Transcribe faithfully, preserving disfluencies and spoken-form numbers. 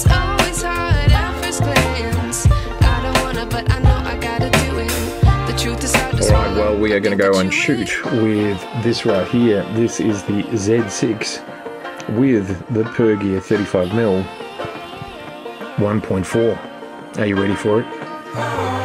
It's always hard at first glance. I don't wanna, but I know I gotta do it. The truth is hard to swallow. Alright, well, we are going to go and shoot with this right here. This is the Z six with the Pergear thirty-five millimeter one point four. Are you ready for it?